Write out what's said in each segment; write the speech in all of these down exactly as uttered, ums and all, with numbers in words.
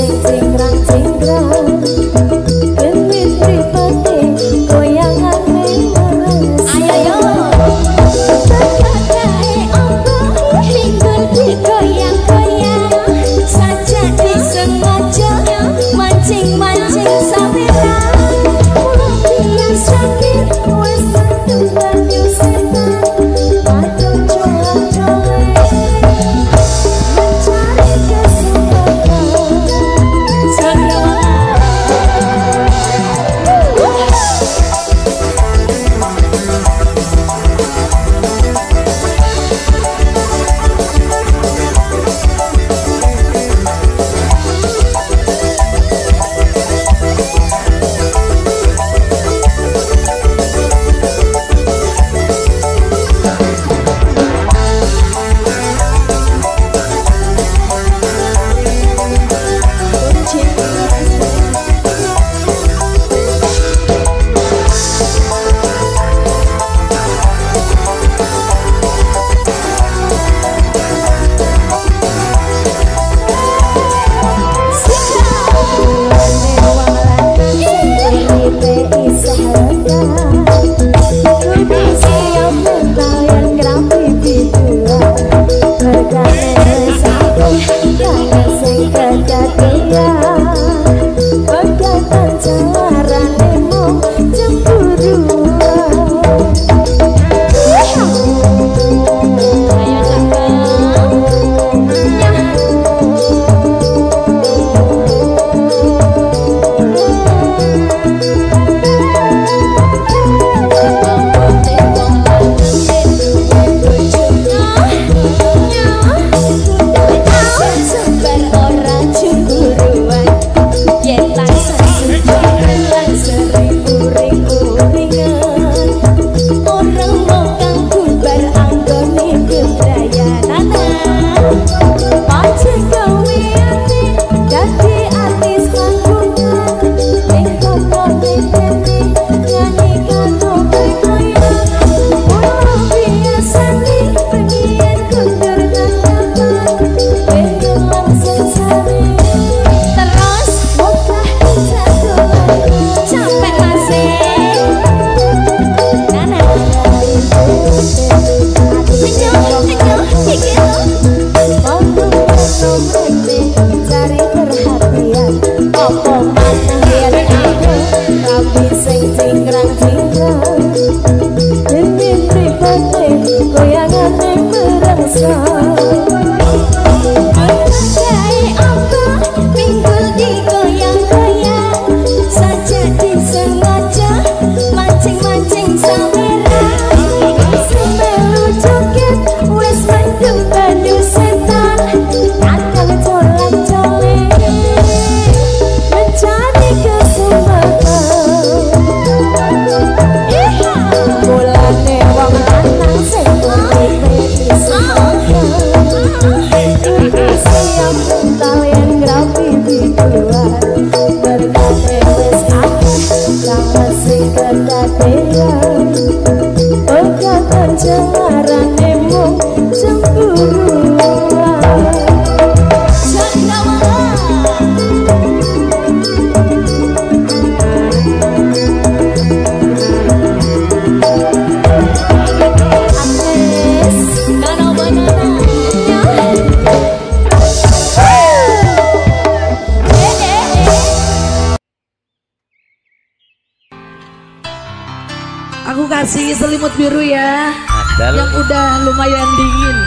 Aku kasih selimut biru ya, Adal. yang udah lumayan dingin.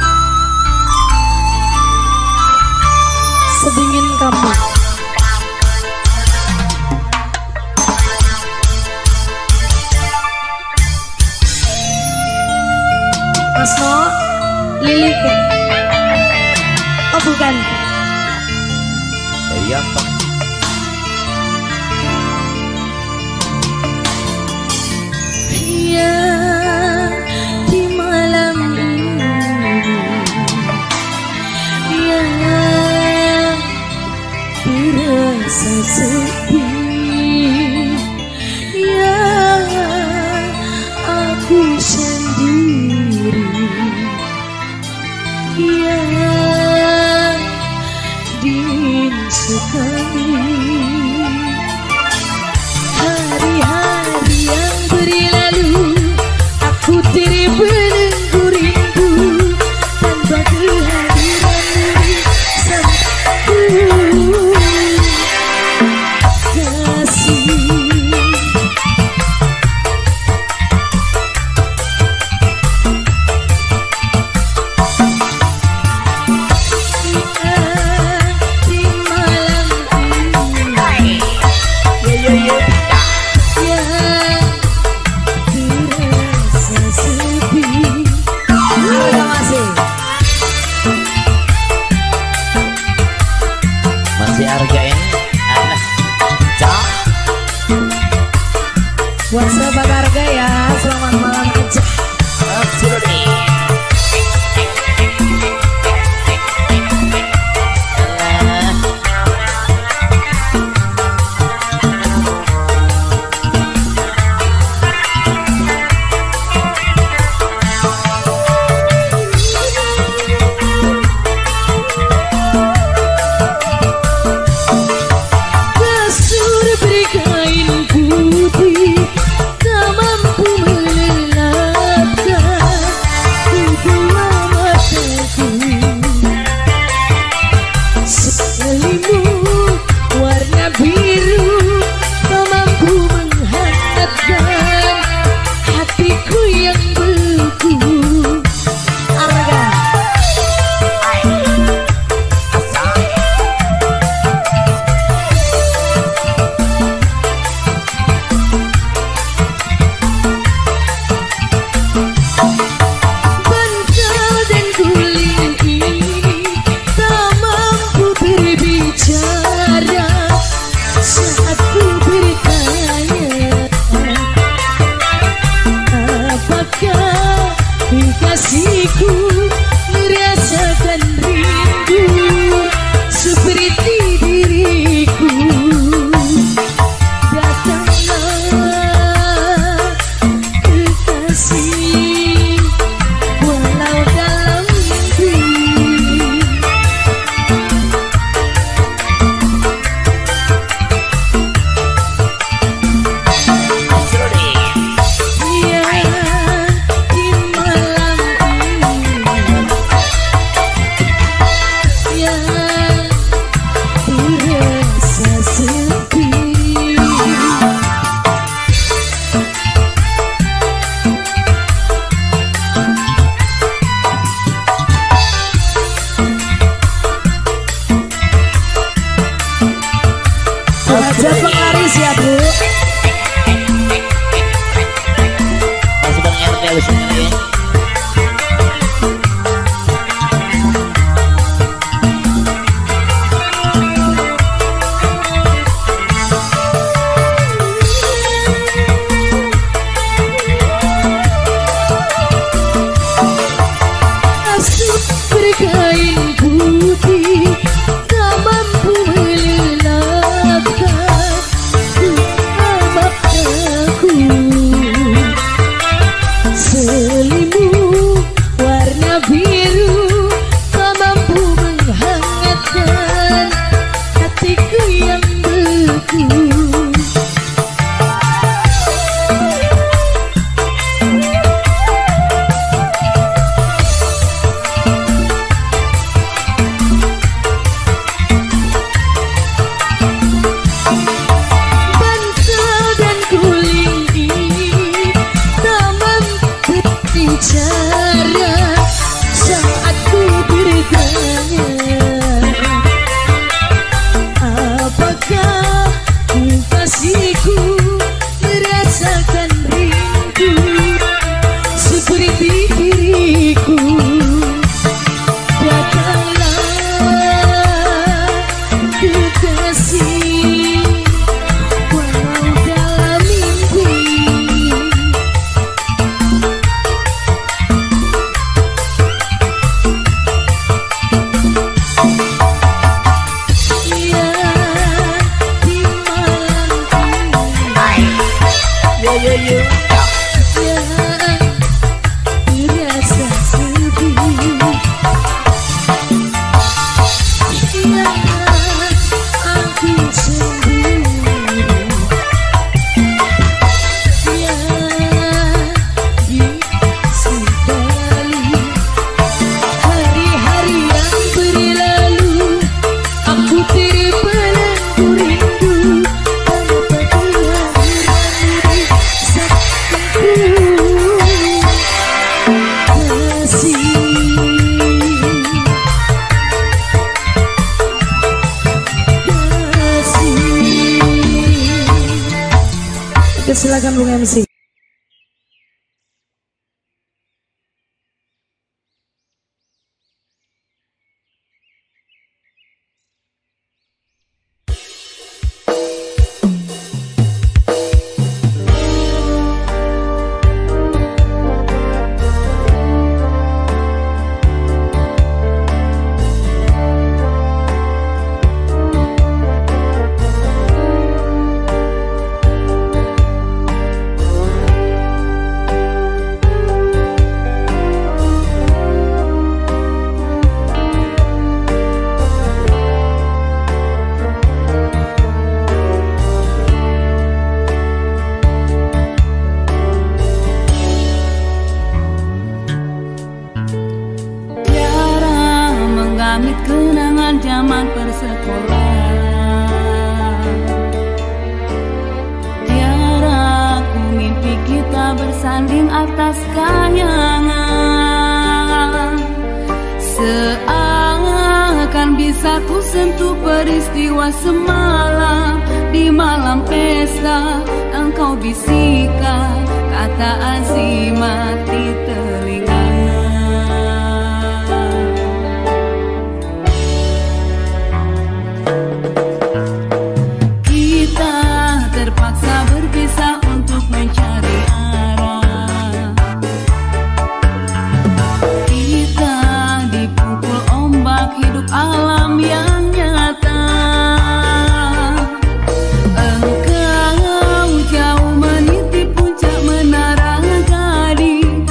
Sedingin kamu. Asno, Lilik. Oh bukan. Iya. Di malam ini yang terasa sepi, yang aku sendiri, yang dingin sepi. kami. Hari-hari yang berlalu, aku diri menunggu rindu tanpa kehadiranmu sayangku. Buat sahabat harga ya, selamat malam aja. Kasihku merasakan rindu seperti diriku. Datanglah kekasih walau dalam mimpi. Buat pengaris ya Bu. Masih Bang R T harus ini. Asuh berkain putih tak mampu selimut warna biru tak mampu menghangatkan hatiku yang beku. Bicara saat ku bertanya, apakah ku Oke, silakan Bung M C. Kenangan zaman persekolahan, tiara ku mimpi kita bersanding atas kayangan. Seakan bisa ku sentuh peristiwa semalam. Di malam pesta engkau bisikan kata azimat di telinga. Alam yang nyata, engkau jauh meniti puncak menara gading.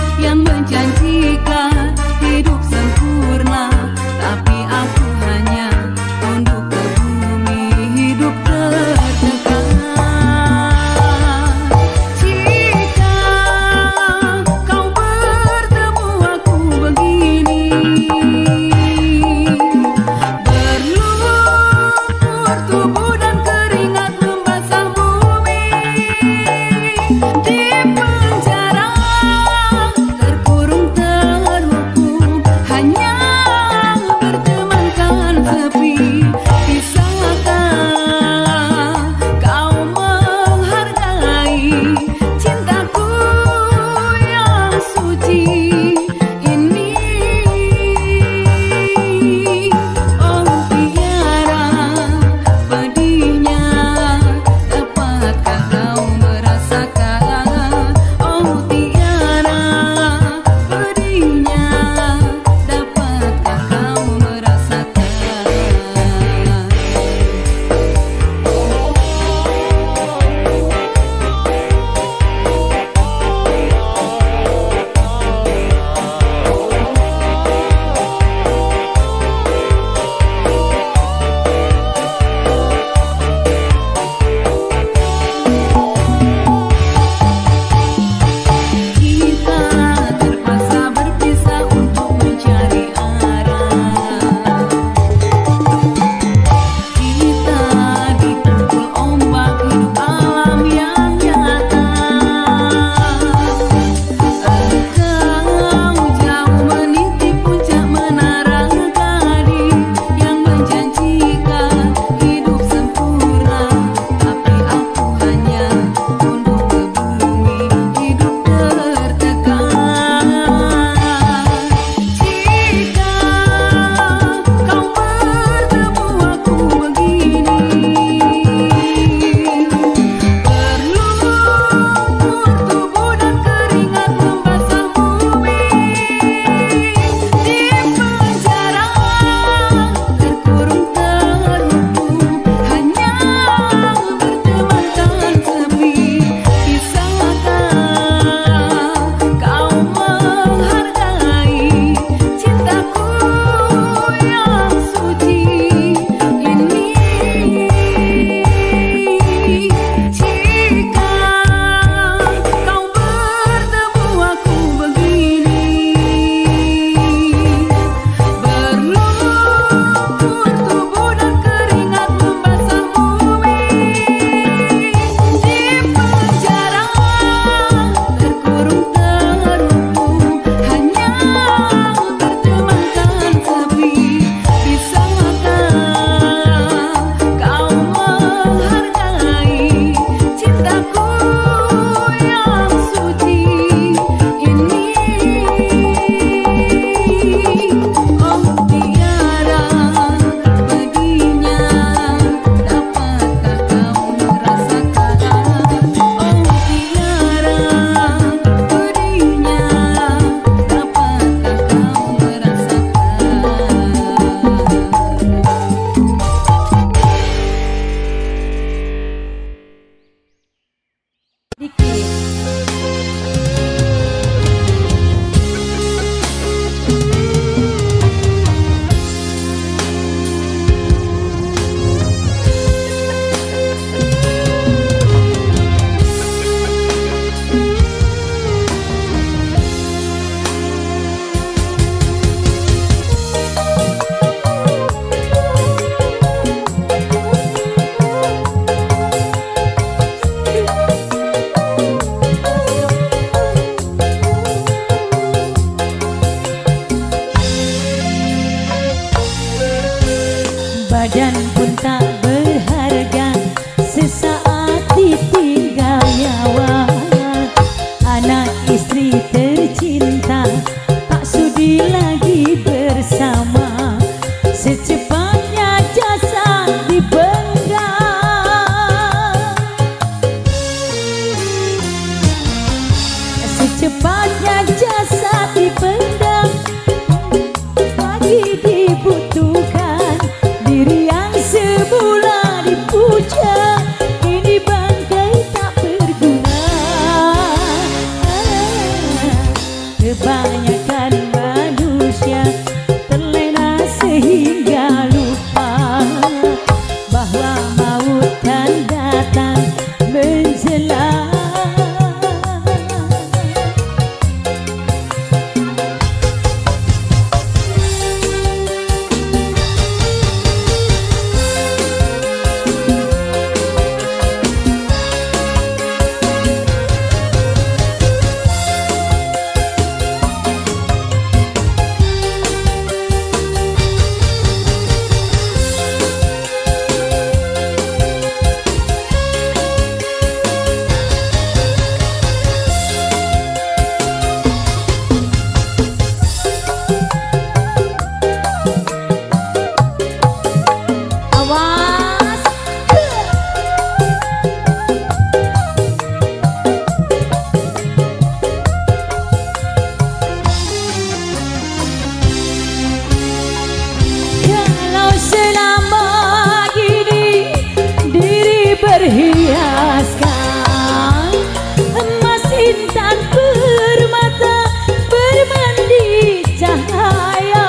berhiaskan emas intan permata bermandi cahaya.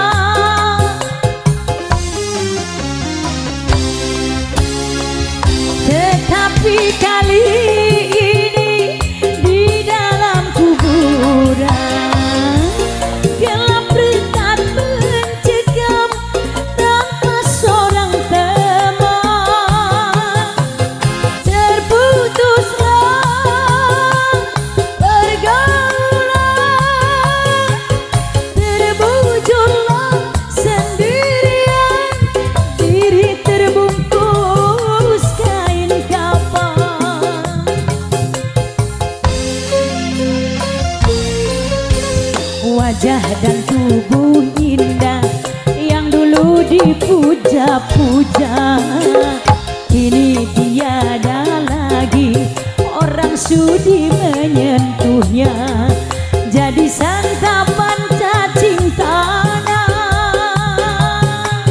Tetapi kali ini di dalam kuburan gelap rekat mencekam tanpa seorang teman. Terputuslah pergaulan, terbujurlah sendirian, diri terbungkus kain kapan. Wajah dan tubuh indah yang dulu dipuja-puja, kini tiada lagi orang sudi menyentuhnya. Jadi santapan cacing tanah,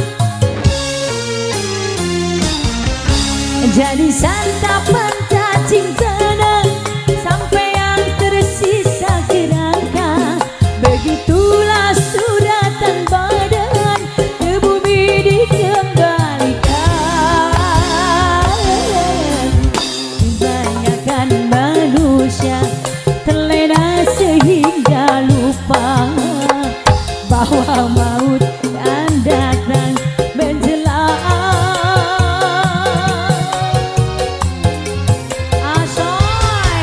jadi santapan cacing tanah, sampai yang tersisa kerangka. Begitulah suratan badan ke bumi dikembalikan. Kebanyakan manusia terlena sehingga lupa bahwa maut akan datang menjelang. Asoy.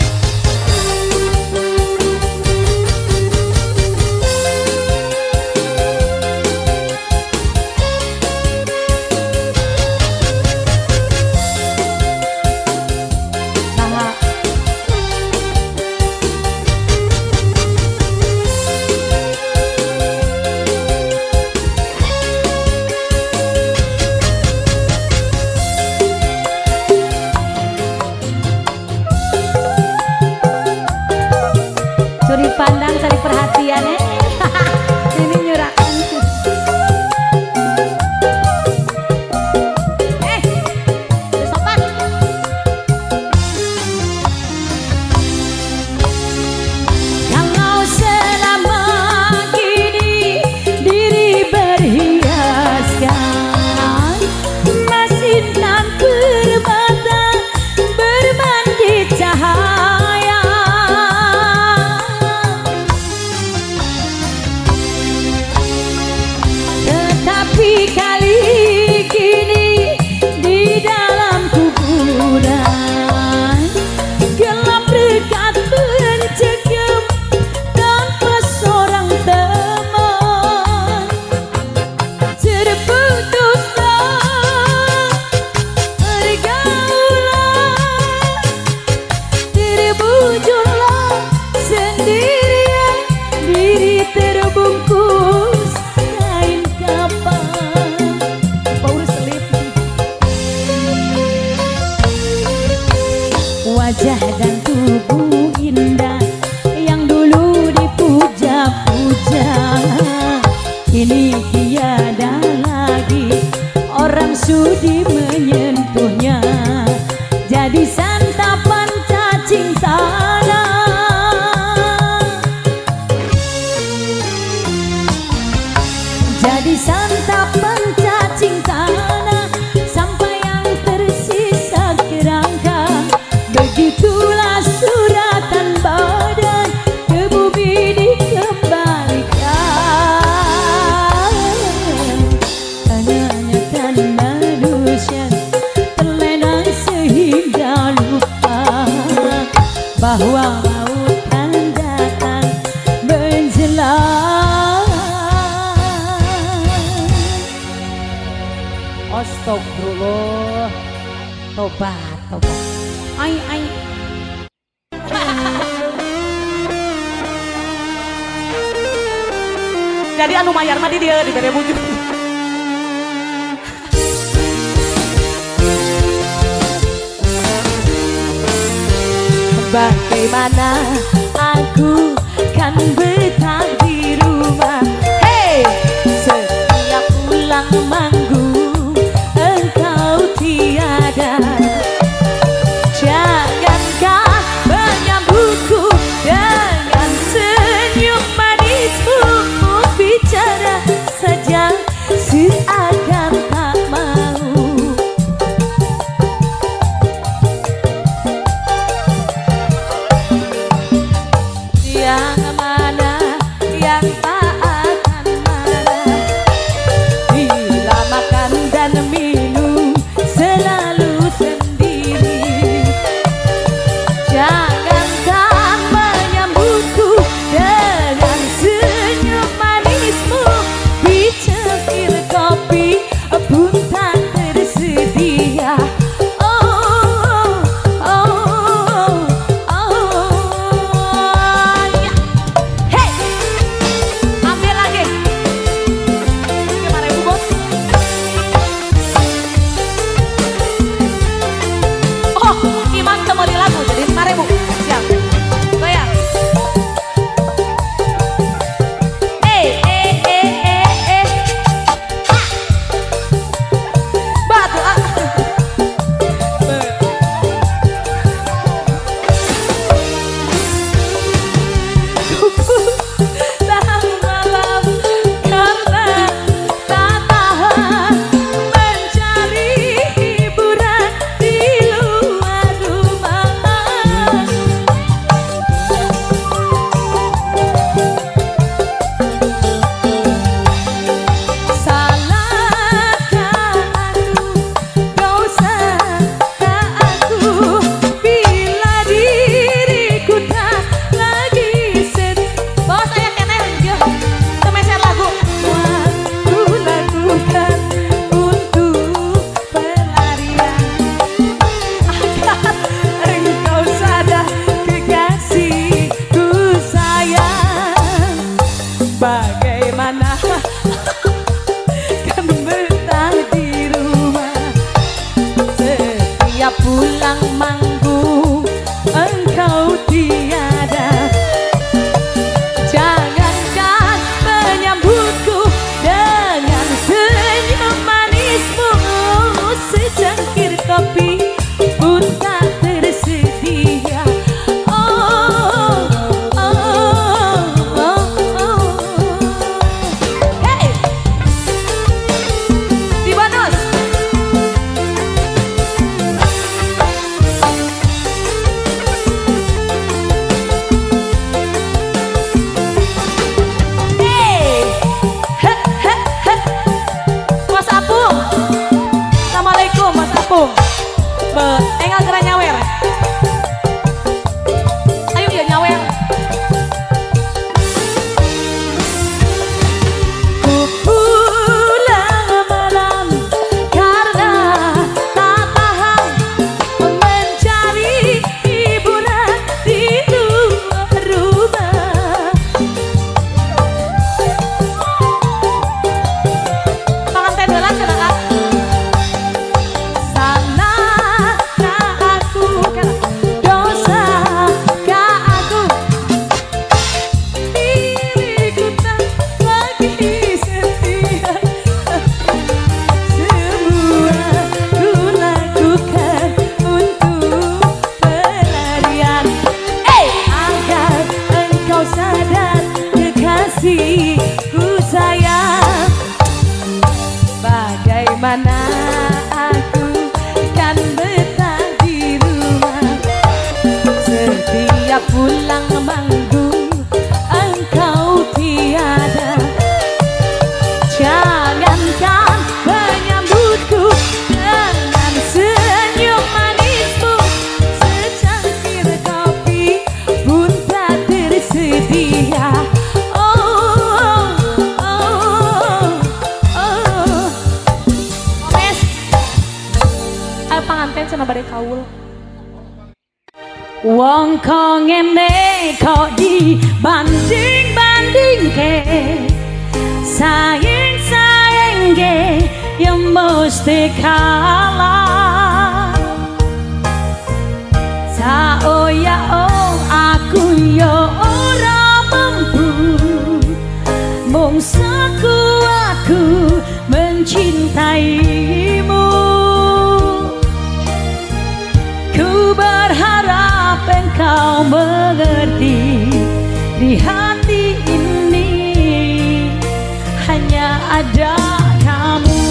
Nah, suri pandang cari perhatian eh. Ini nyurakan. Eh, sopan. Kalau selama ini diri berhiaskan emas intan permata bermandi cahaya. Tetapi kali kini di dalam kuburan gelap rekat mencekam tanpa seorang teman. Terputuslah pergaulan, terbujurlah sendirian, diri terbungkus kain kapan. Paulus selip. Wajah dan tubuh indah yang dulu dipuja-puja, kini tiada lagi orang sudi menyentuhnya. Jadi santapan cacing tanah, jadi santapan cacing tanah, sampai yang tersisa kerangka. Begitulah suratan badan ke bumi dikembalikan. Kebanyakan manusia terlena sehingga lupa bahwa maut akan datang menjelang. Astagfirullah. Tobat, tobat. Ai, ai. Jadi anu mayar mah di dia di bere bujuk. Bagaimana aku kan betah di rumah. Hey, setiap pulang manggung engkau tiada. pulang manggung engkau tiada. Jangankan menyambutku dengan senyum manismu, secangkir kopi pun tak tersedia. Oh, oh, oh, oh. Hey, di bonus. Hey, he, he, he. Mas Apung, assalamualaikum Mas Apung. Be, enggak keren nyawer. Ayo ya nyawer. Ku pulang malam karena tak tahan mencari hiburan di luar rumah. Pengantin gelas ya Kak. Sana kak aku dosa kak aku, diriku tak lagi setia. Semua ku lakukan untuk pelarian, eh agar engkau sadar kekasihku sayang. Bagaimana aku kan betah di rumah, setiap pulang manggung engkau tiada. Jangankan menyambutku dengan senyum manismu, secangkir kopi pun tak tersedia. Oh, oh, oh. Mes, ayo pengantin sana badai kaul. Wong kok ngene kok dibanding-bandingke, sayang-sayangke yang mesti kalah. Sao ya oh aku yo ora mampu, mung sekuatku mencintaimu. Ku berharap engkau mengerti, di hati ini hanya ada kamu.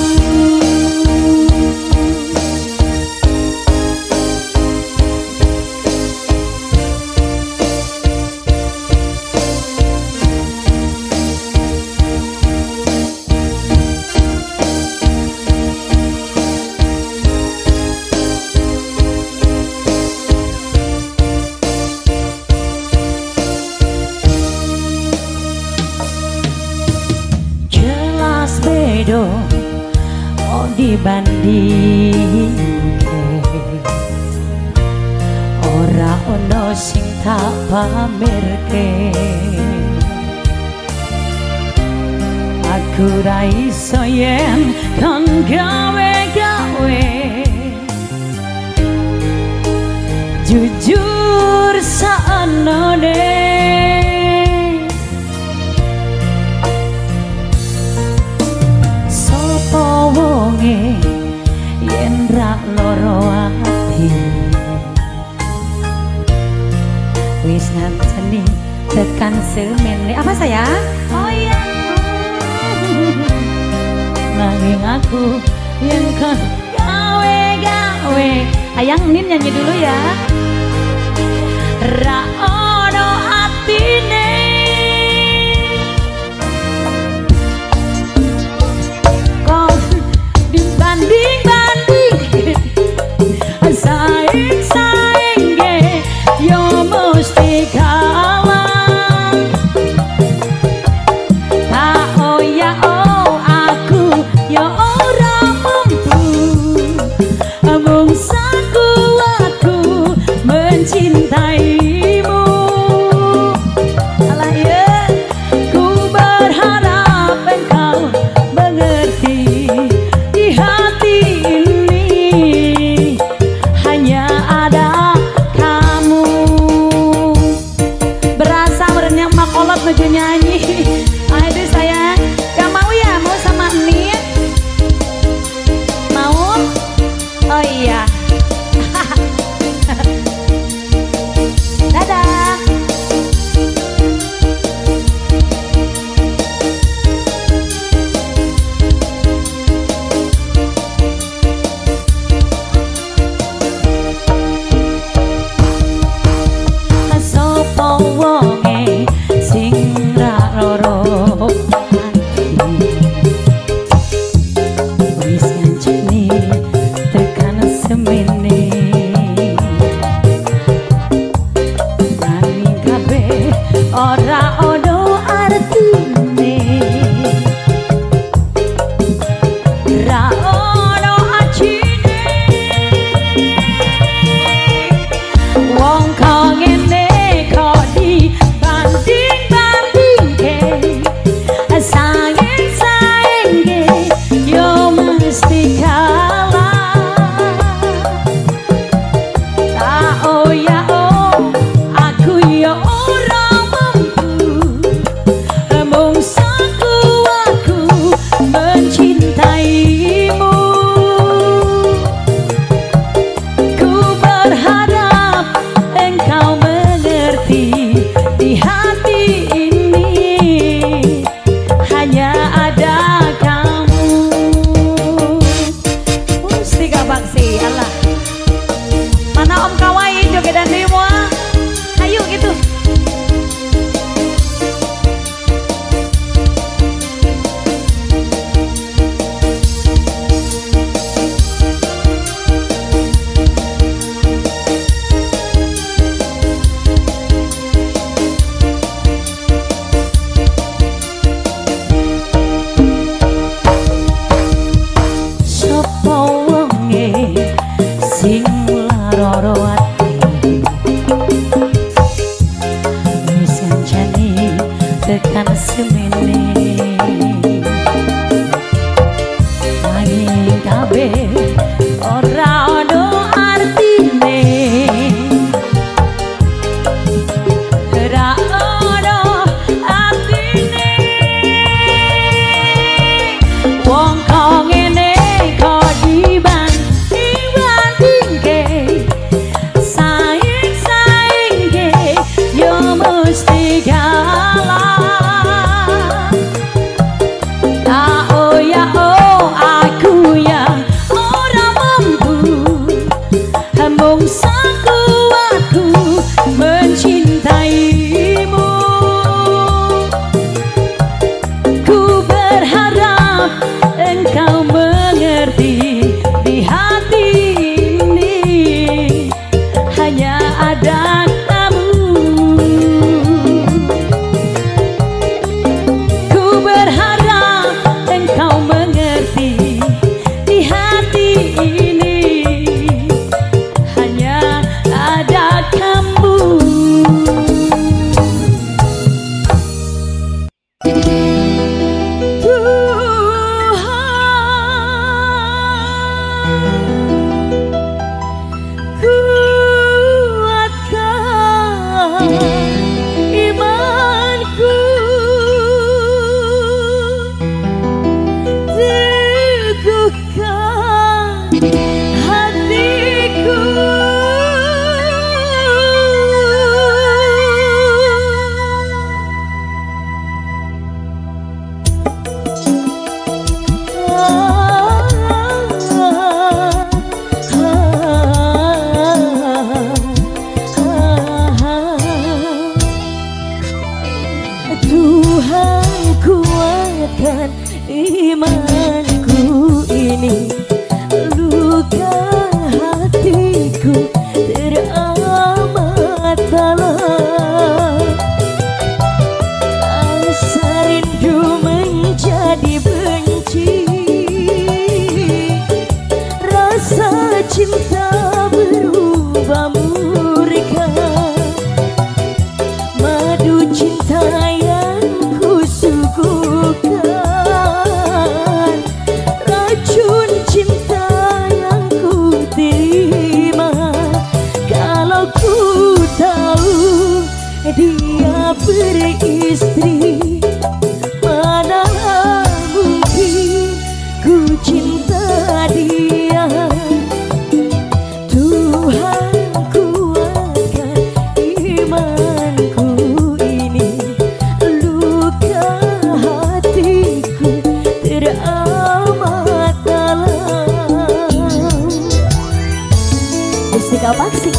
Bedo oh dibanding ora ono sing tak pamerke. Aku ra iso yen kon gawe-gawe, jujur saenone. Wonge yen ra loro ati, wis nganteni tekan semene. Apa sayang? Oh iya. Nanging aku yen kon gawe-gawe. Ayang Nin nyanyi dulu ya. Ra ono atine banding-banding, saing-saingke yo mesti kalah. Tak oh ya oh aku yo ora mampu, mung sekuatku mencintaimu. Rongsa kuatku mencintaimu. Ku berharap engkau mengerti, di hati ini hanya ada kamu. Ku berharap engkau mengerti, di hati ini hanya ada kamu. Tuhan kuatkan imanku ini, luka hatiku teramat dalam. Rasa rindu menjadi benci, rasa cinta berubah murka. Madu cinta yang kusuguhkan, racun cinta yang ku terima. Kalau ku tahu dia beristri, mana mungkin ku cinta dia. Tuhan kuatkan imanku ini, luka hatiku teramat dalam. Musik apa sih?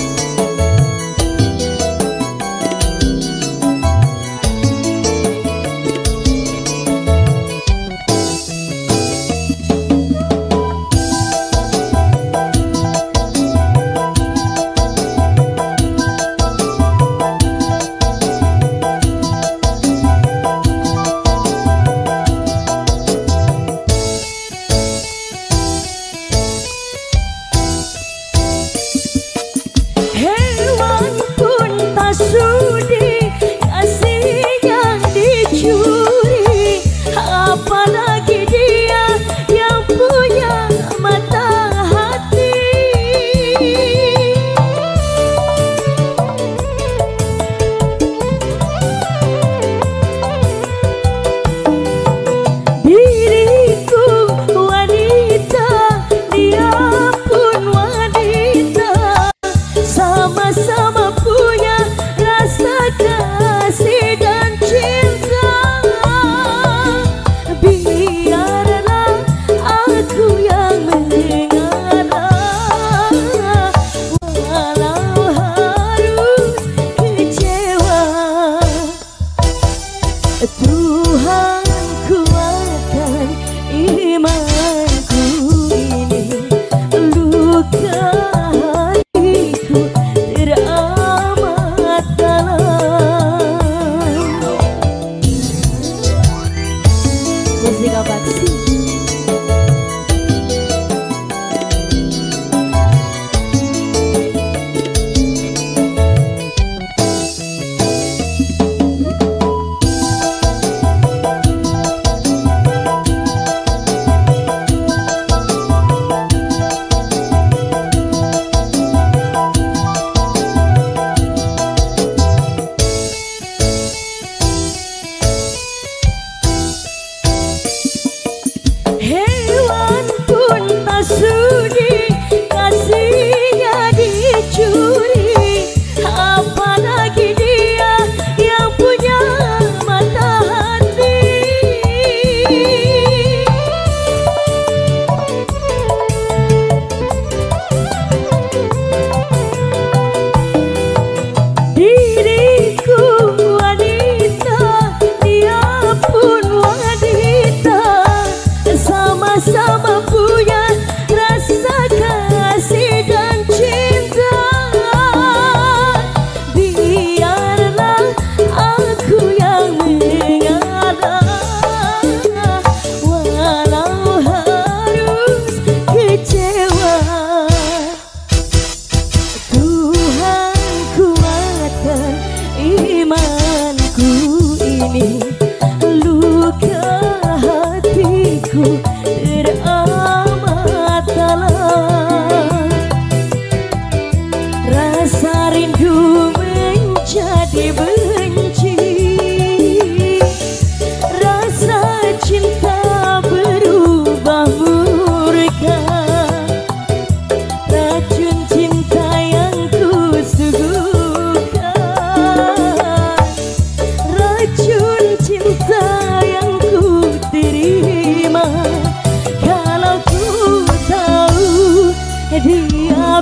Hewan pun tak sudi kasih yang dicuri, apalagi dia yang punya mata hati. Diriku wanita, dia pun wanita, sama-sama punya rasa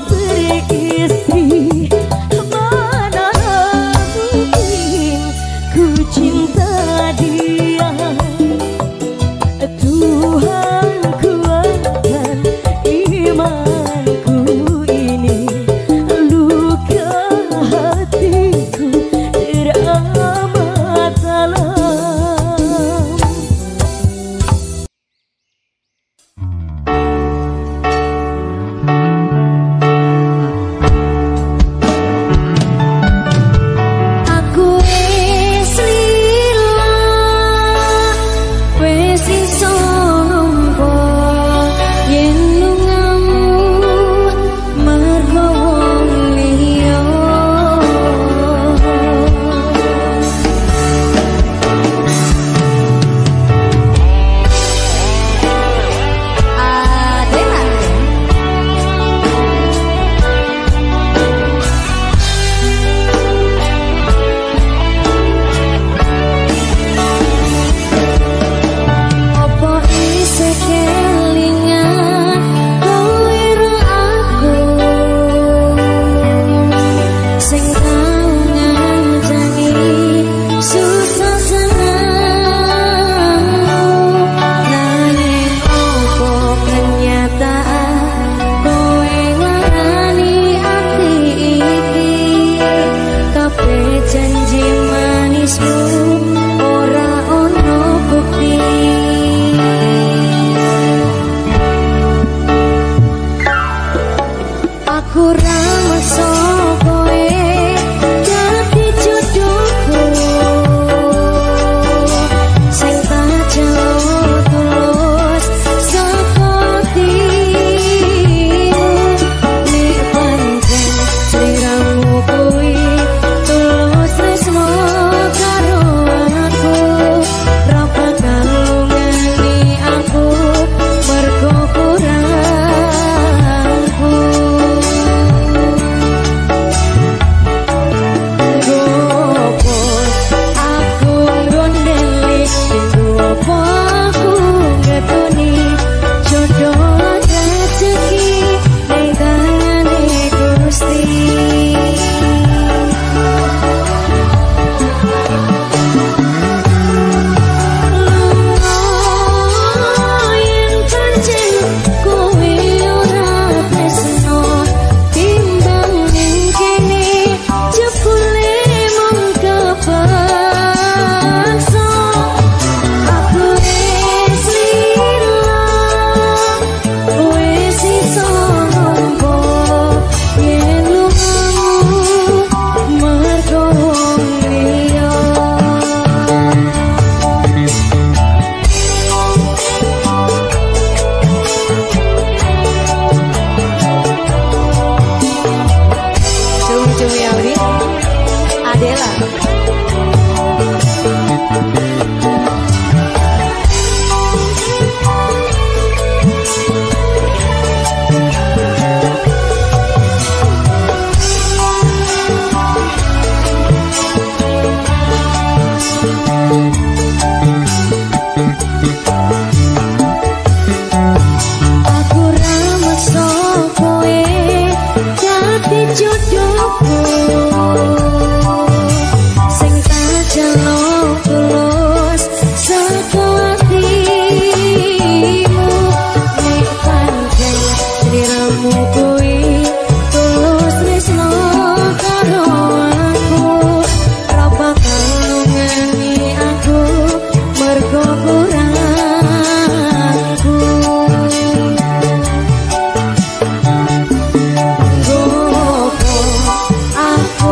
Aku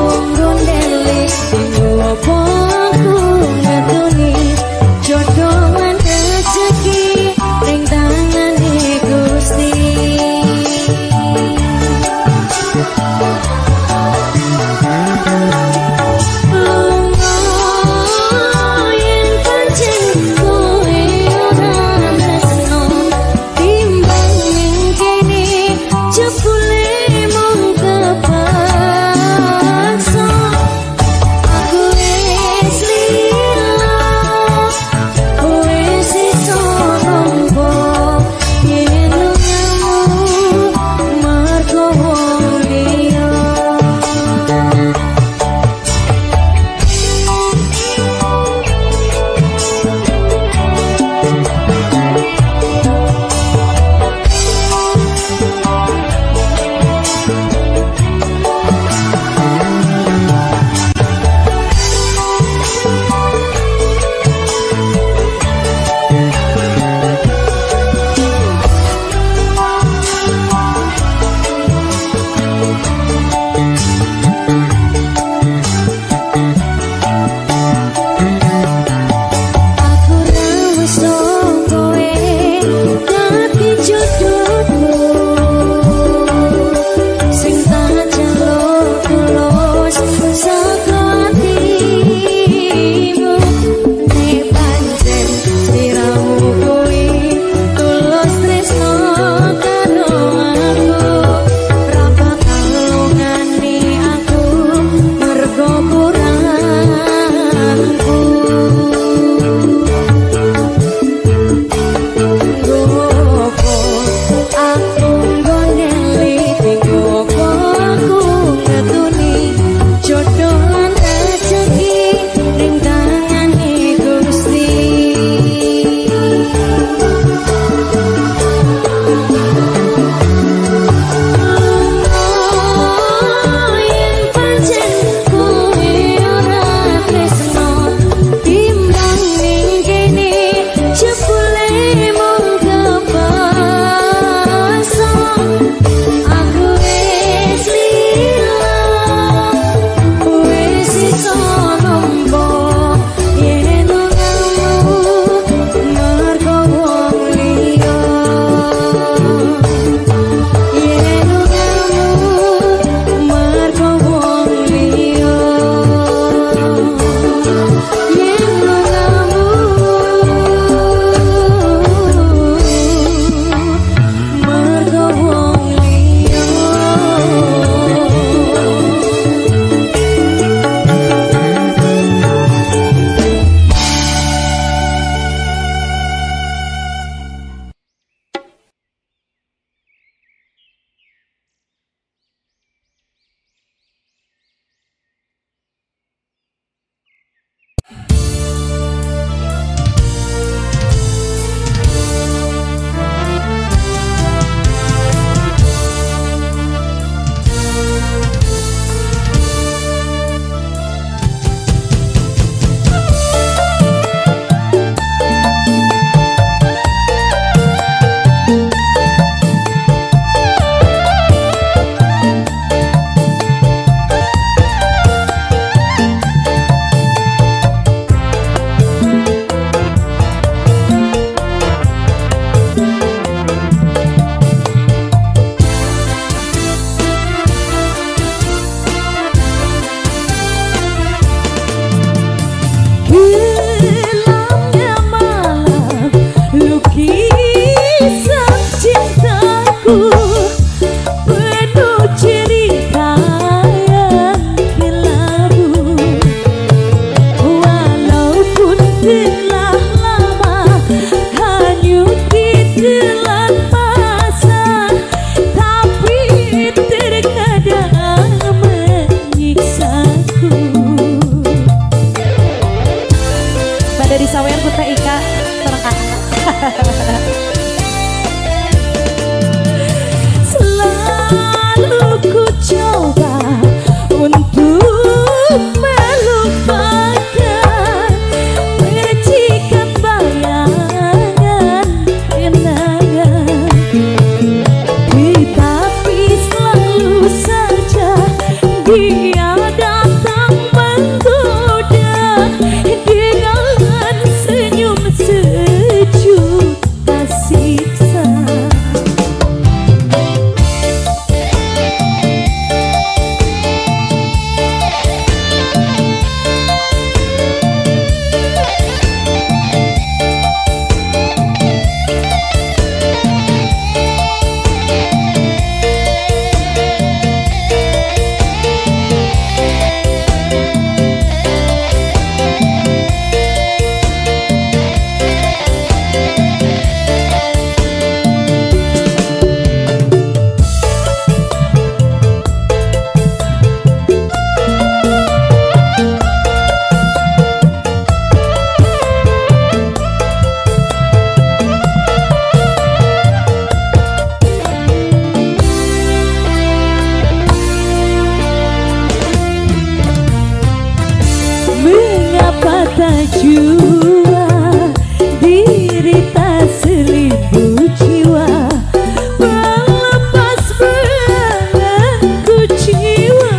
jua diri tak seribu jiwa melepas belenggu jiwa.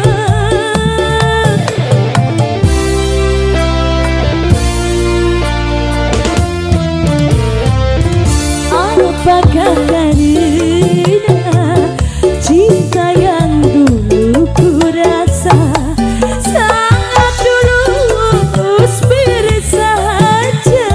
Apakah karena cinta yang dulu ku rasa sangat tulus bersahaja,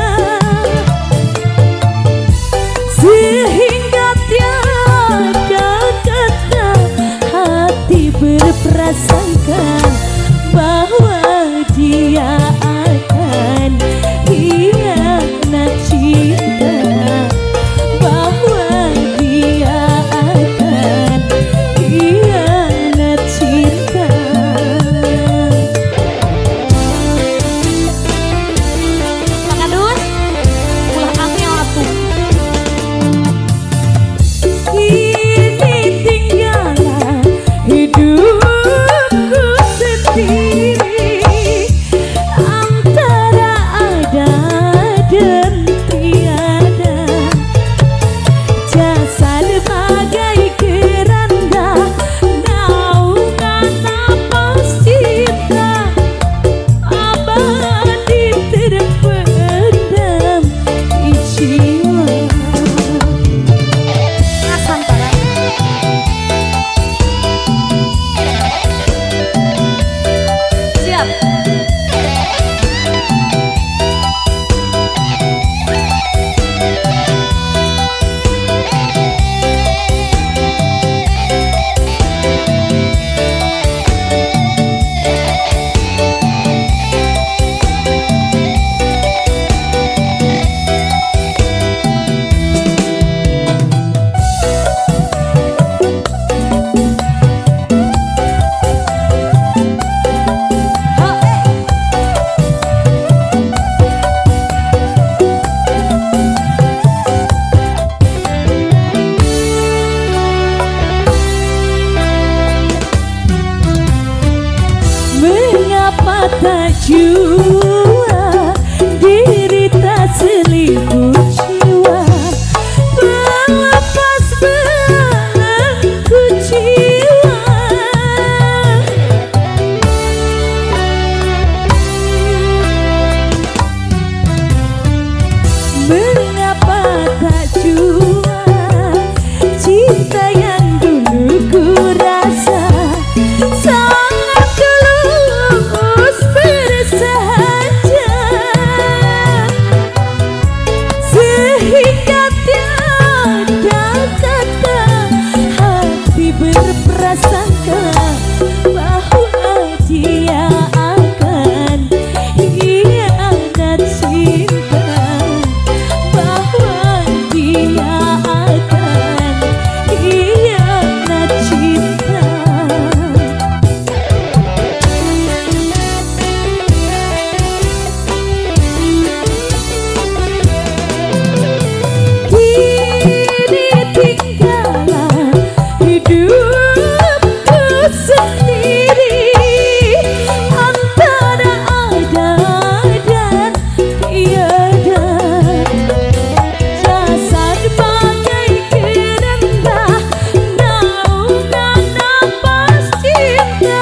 sehingga tiada kata hati berprasangka bahwa dia akan hianat cinta, bahwa dia akan hianat cinta. Makan dus, ulah angel atuh. Kini tinggallah hidupku sendiri antara ada dan tiada. Jasad bagai keranda, naungan napas cinta abadi terpendam di jiwa. Ngasantara. Siap. Mengapa tak jua diri tak selingkuh jiwa melepas belenggu jiwa. Mengapa tak jua cinta yang dulu ku rasa sangat tulus bersahaja, sehingga tiada kata hati berprasangka bahwa dia akan hianat cinta, bahwa dia akan hianat cinta. Kini tinggallah hidupku sendiri antara ada dan tiada. Jasad bagai keranda, naungan napas cinta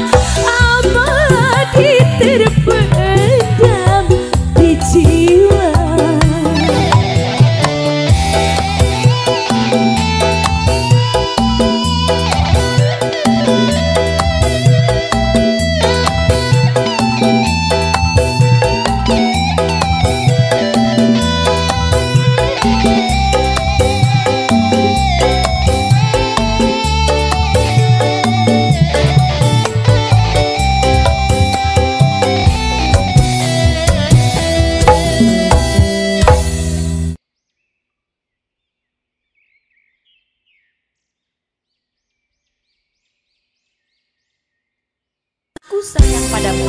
abadi terpendam di jiwa. Aku sayang padamu.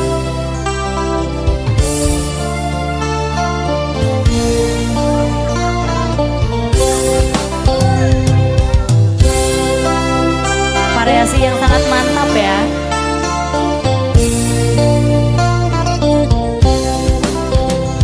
Variasi yang sangat mantap ya.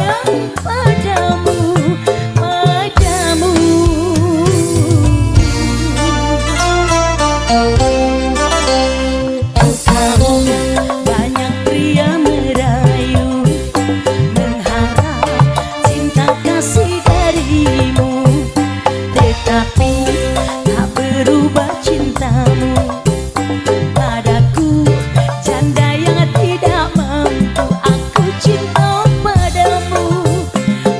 sayang padamu, padamu. Tahu banyak pria merayu, mengharap cinta kasih darimu, tetapi tak berubah cintamu padaku, janda yang tidak mampu. Aku cinta padamu,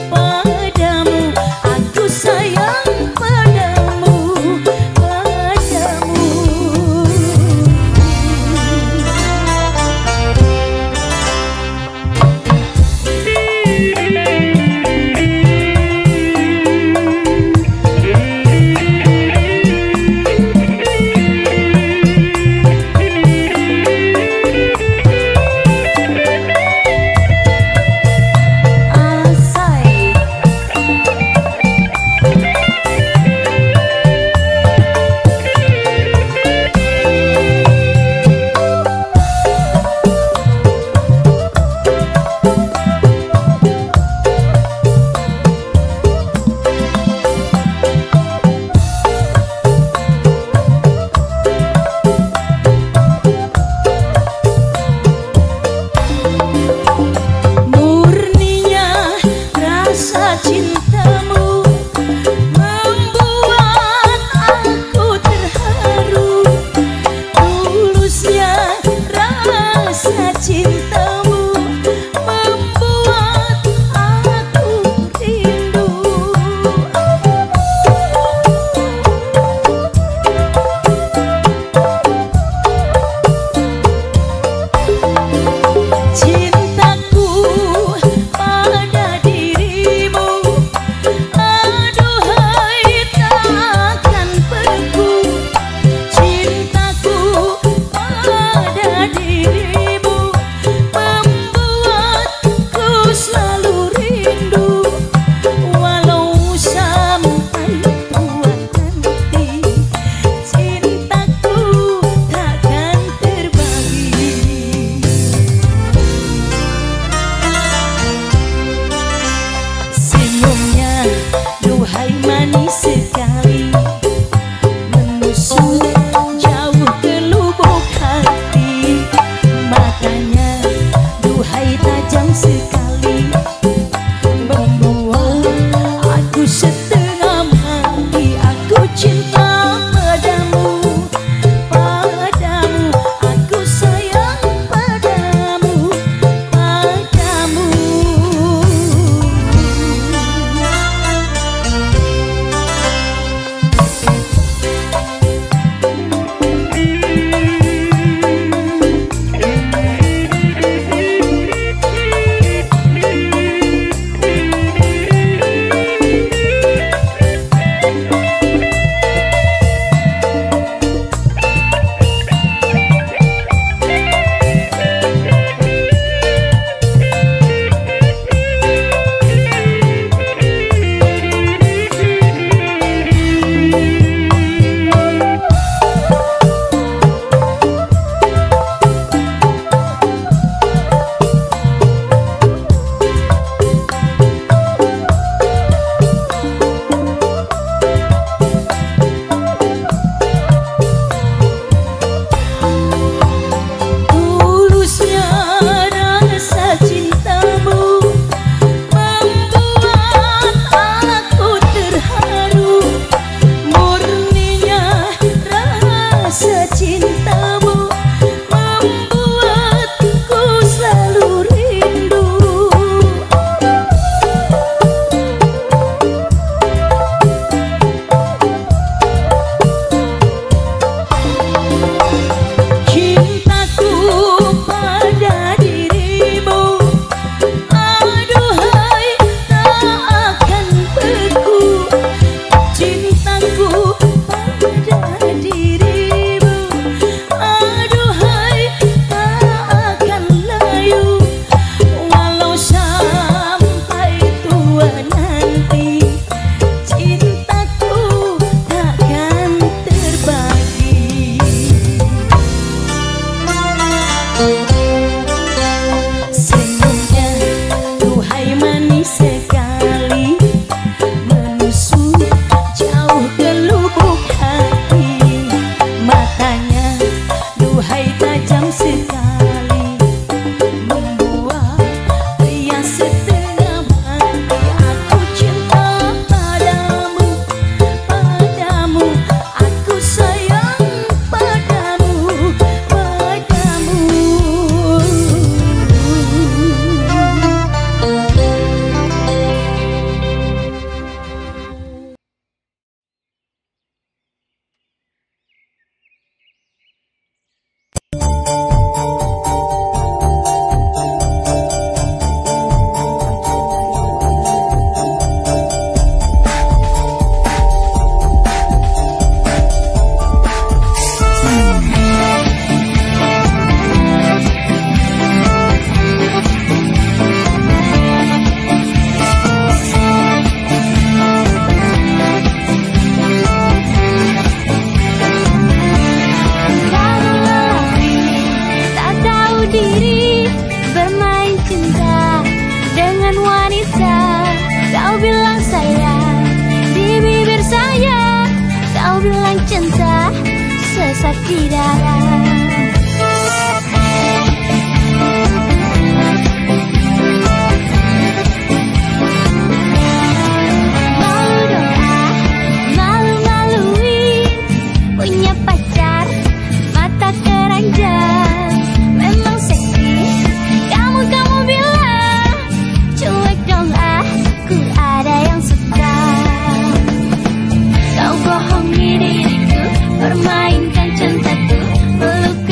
Safira. Permainkan cintaku, peluk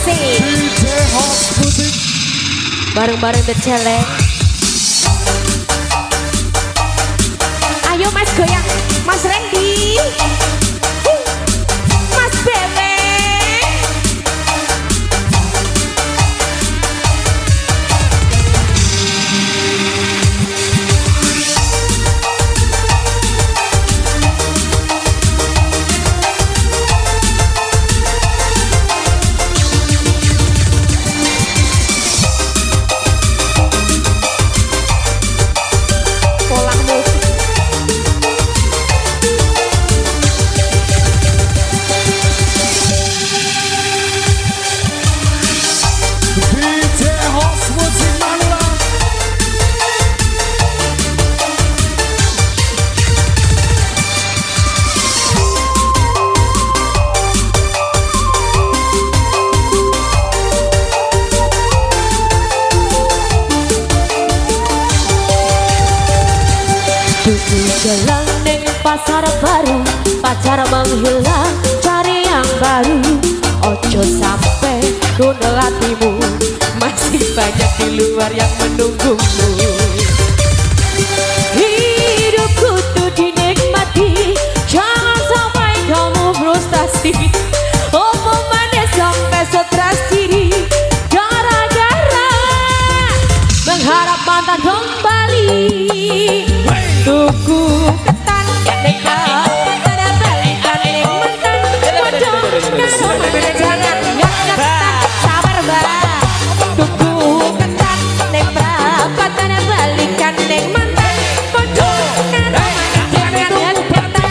asik. Bareng-bareng The Challenge. Ayo Mas goyang, Mas Randy, Mas Bebe. Jalan neng pasar baru, pacar menghilang, cari yang baru. Ojo sampai gondol hatimu, masih banyak di luar yang menunggumu. Hidupku tuh dinikmati, jangan sampai kamu frustasi. Omongannya sampai stres diri, gara-gara mengharap mantan kembali. Tuku ketan ketika pada balikan ning mantan pocong karo jangan ngeketan sabar mbak. Tuku ketan ning prapat pada balikan ning mantan pocong karo jangan ngeketan.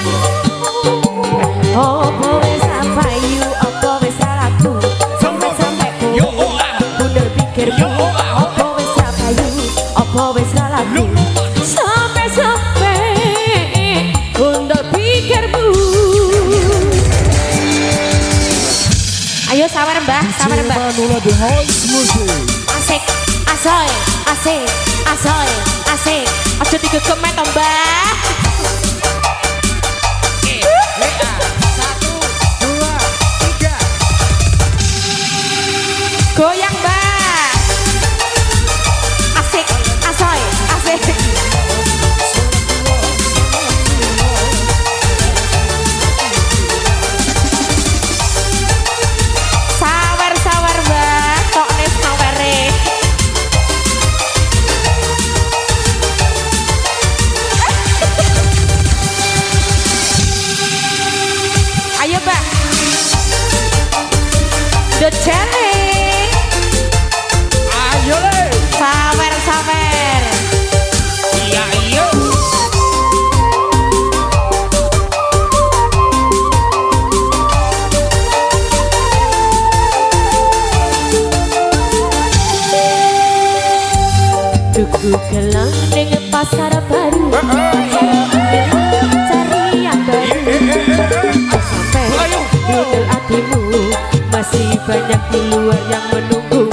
Opo wis apayu, opo wis salahku, sampai-sampai ku bener pikirku. Opo wis apayu, opo wis salahku, ayo sabar mbah, sabar mbah. Asik, asoy, asik, asoy, asik. Aja digegemet to mbah. Satu, dua, tiga. Goyang mbah. Asik, asoy, asik. The Challenge. Ayo le. Sabar sabar. Iya iya. Tuku gelang ning pasar baru, cari yang baru. Sampai dudul hatimu, masih banyak di luar yang menunggumu.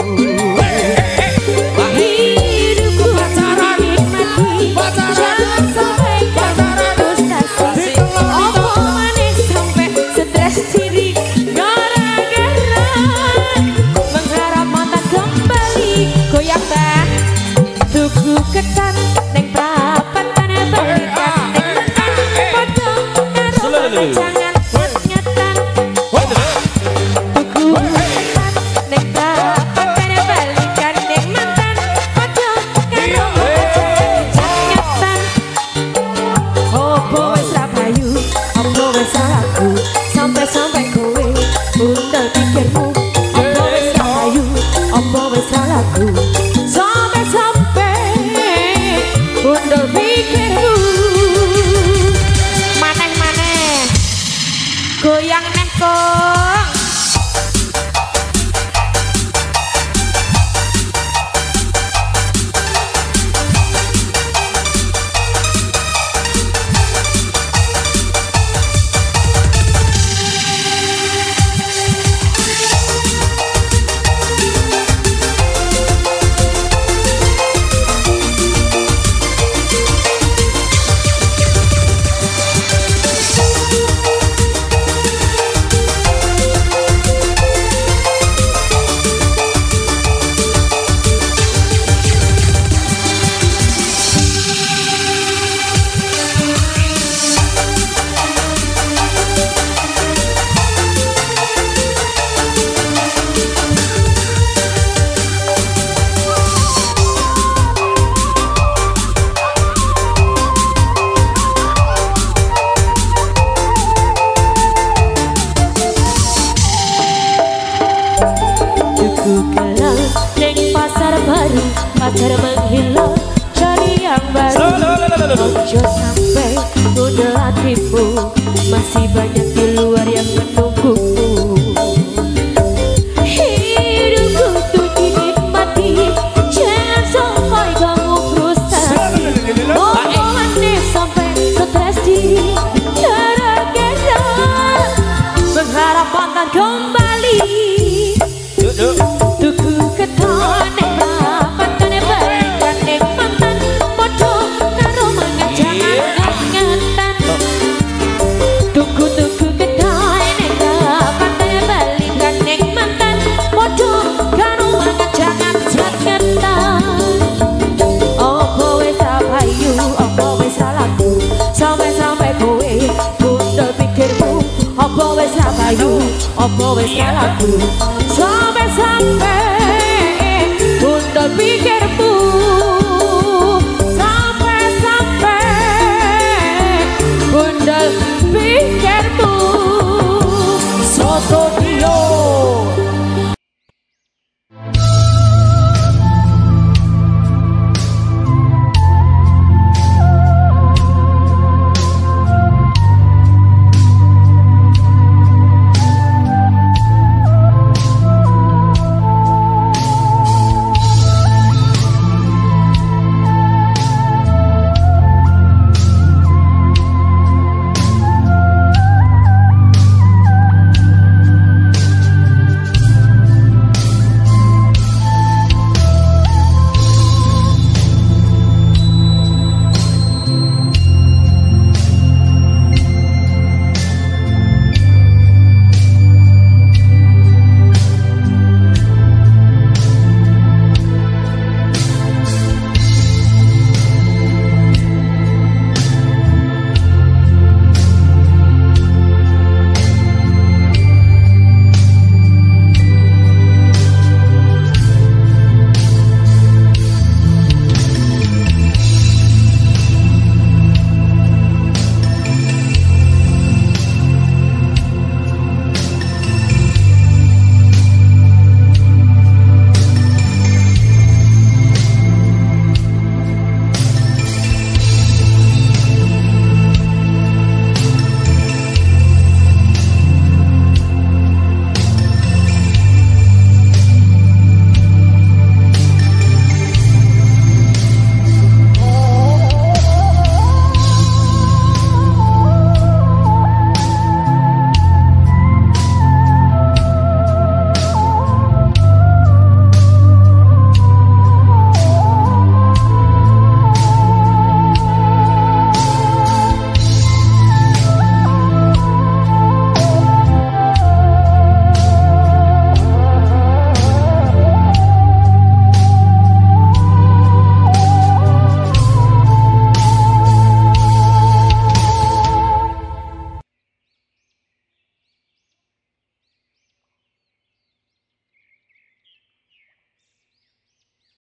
Hidupku pacaran nikmati, jangan sampai kamu frustasi. Omongannya sampai stres diri, gara-gara mengharap mantan kembali. Goyang mbak, tuku ketan neng prapat pada balikan neng mantan pocong karo jangan ngetan. Tuku ketan neng prapat Tuku gelang neng pasar baru, pacar menghilang cari yang baru. Ojo sampai udah hatimu, masih banyak di luar yang menungguku. Hidupku tuh dinikmati, jangan sampai kamu frustasi. Omongannya sampai stres diri, gara-gara berharap mantan kembali. Tuku keton neng mantan balikan neng mantan bodoh karo mangan jangan ngangetan. Tuku-tuku keton neng mantan balikan neng mantan bodoh karo mangan jangan ngangetan. Opo wis apayu, opo wis salahku, sampai-sampai kowe bundel pikirku. Opo wis apayu, opo wis salahku.